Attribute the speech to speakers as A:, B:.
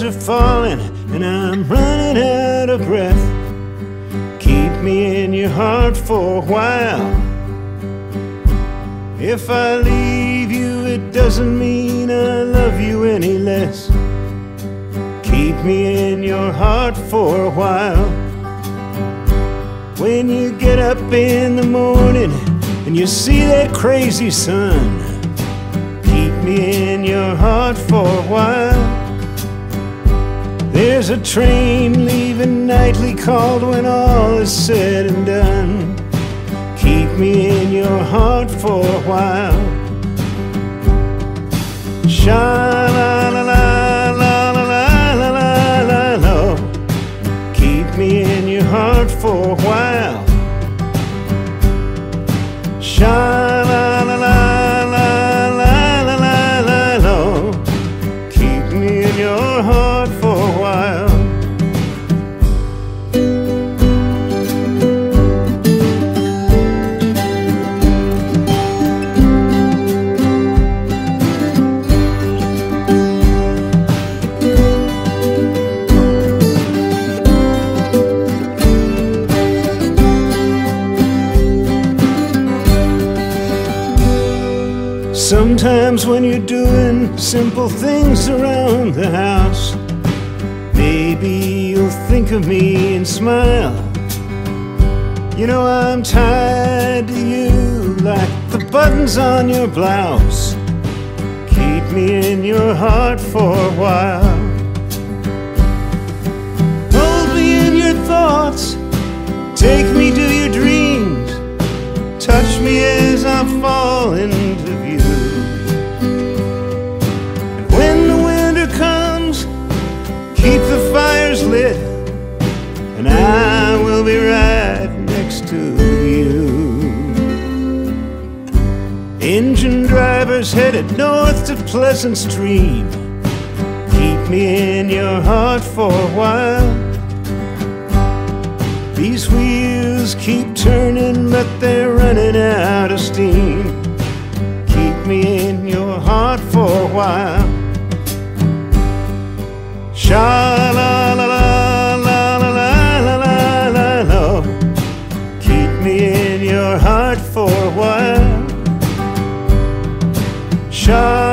A: are falling and I'm running out of breath. Keep me in your heart for a while. If I leave you, it doesn't mean I love you any less. Keep me in your heart for a while. When you get up in the morning and you see that crazy sun, keep me in your heart for a while. There's a train leaving nightly called when all is said and done. Keep me in your heart for a while. Sha-la-la-la-la-la-la-la-la. Keep me in your heart for a while. Sha-la-la-la-la-la-la-la. Keep me in your heart for a while. Sometimes when you're doing simple things around the house, maybe you'll think of me and smile. You know I'm tied to you like the buttons on your blouse. Keep me in your heart for a while. Hold me in your thoughts, take me to your dreams, touch me as I fall into view. And when the winter comes, keep the fires lit, and I will be right next to you. Engine drivers headed north to Pleasant Stream, keep me in your heart for a while. These wheels keep turning, but they're running out of steam. Keep me in your heart for a while. Sha-la-la-la-la-la-la-la-la. Keep me in your heart for a while. Sha